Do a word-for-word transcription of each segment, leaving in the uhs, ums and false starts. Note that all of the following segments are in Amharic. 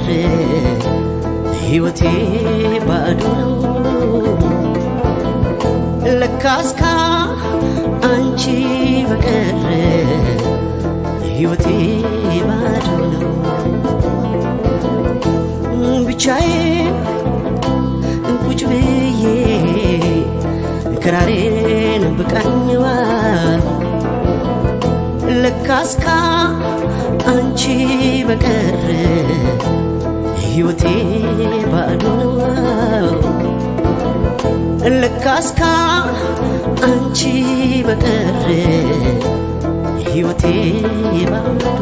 ሕይወቴ ባዶ ለካስካ አንቺ በቀር ሕይወቴ ባዶ ብቻዬን ቁጭ ብዬ ክራሬን ብቃኝዋ ለካስካ አንቺ በቀር ሕይወቴ ባዶ ለካስካ አንቺ በቀር ሕይወቴ ባዶ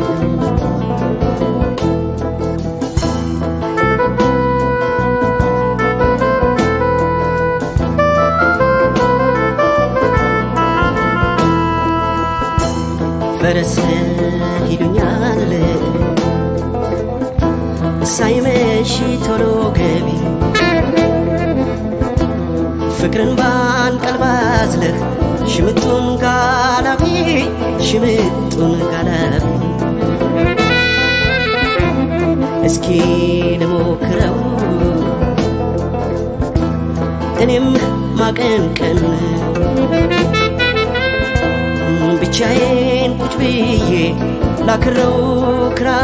ፈረስ ይሉኛል ሳይመሽ ቶሎ ገቢ ፍቅርን ባንቀልባ አዝለህ ሽምጡን ጋላቢ ሽምጡን ጋላቢ እስኪ ልሞክረው እኔም ማቀንቀን ብቻዬን ቁጭ ብዬ ላክረው ክራ